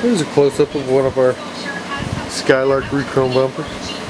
Here's a close-up of one of our Skylark re-chrome bumpers.